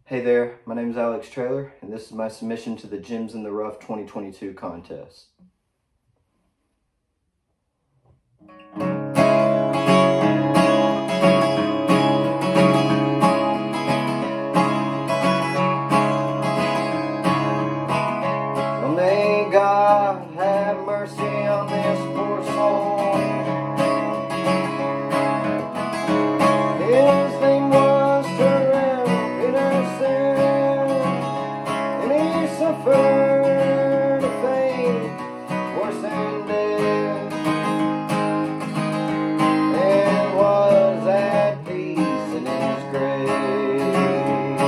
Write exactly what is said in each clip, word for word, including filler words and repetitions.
Hey there, my name is Alex Traylor, and this is my submission to the Gems in the Rough twenty twenty-two contest. Well, may God have mercy on this poor soul. His name was Terrell Peterson, and he suffered a fate worse than death, and was at peace in his grave.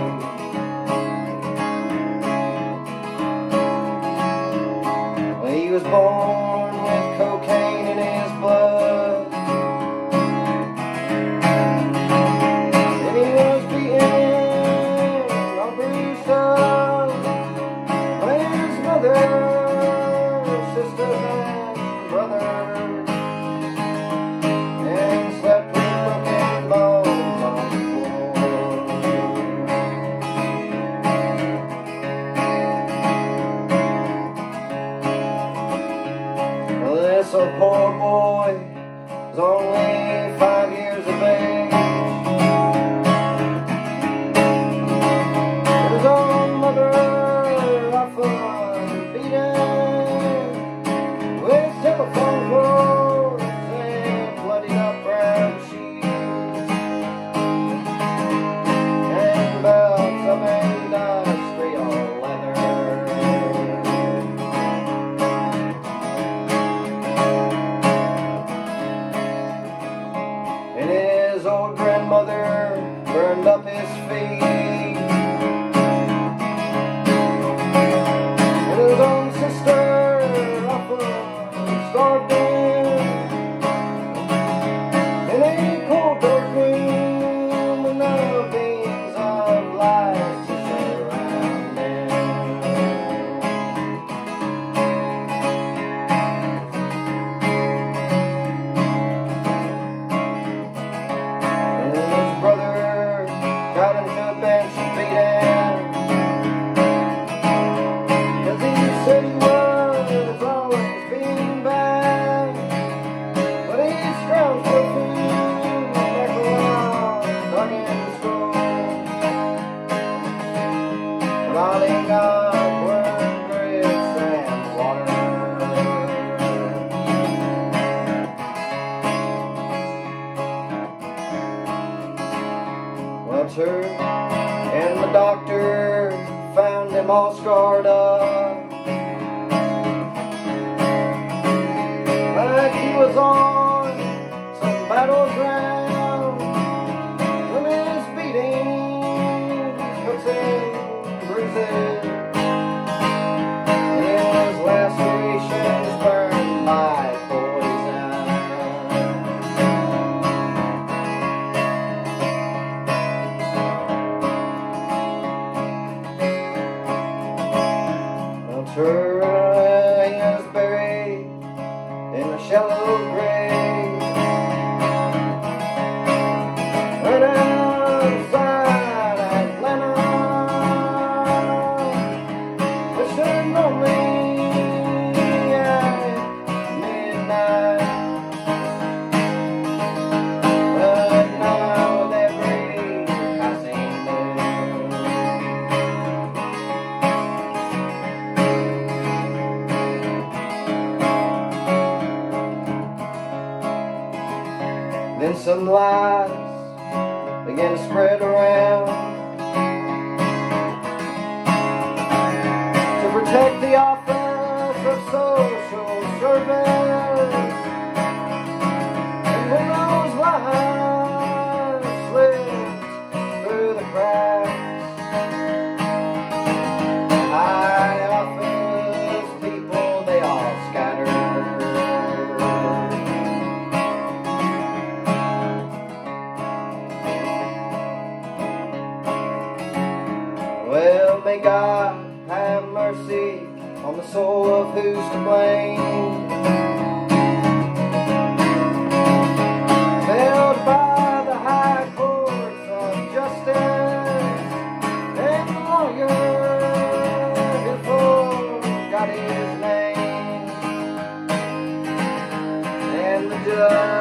Well, he was born with cocaine in his blood, so poor boy was only five years of age. His own mother often beat him with telephone cords and bloodied up brown sheets and belts of industrial leather. And his old grandmother burned up his feet, and his own sister often starved him in a cold dark room with no beams of light to surround him. Got him to a bench and beat him, 'cause he said he was always being bad, but he scrounged for food like a wild dog in school. But all he got were grits and water. Her and the doctor found him all scarred up, like he was on some battleground from his beatings, cuts and bruises. His lacerations burned by poison. He was buried in a shallow grave right outside Atlanta, which stood lonely at midnight. But now with every passing moon, then some lies began to spread around to protect the office of social service. And when those lies slipped through the cracks, high office people, they all scattered. Well, may God have mercy on the soul of who's to blame, held by the high courts of justice done.